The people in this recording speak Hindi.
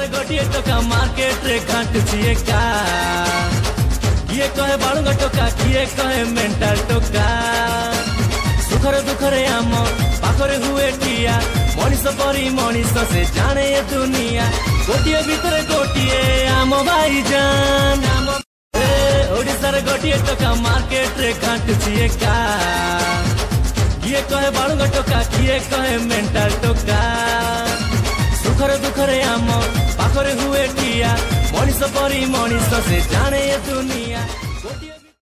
गोटे टका मार्केट रे घाटुची एका किए कहे बालुंगा टोका किए कहे मेंटल टोका सुखरे दुखरे आम पाखरे हुए टिया मनीष परी मनीष से जाने ये दुनिया गोटे भितर गोटे आम भाई जान ओडिशार गोटे टका मार्केट रे घाटुची एका किए कहे बालुंगा टोका किए कहे मेंटल टोका सुखरे दुखरे आम पाखरे हुए टिया मनीष परी मनीष से जाने ये दुनिया।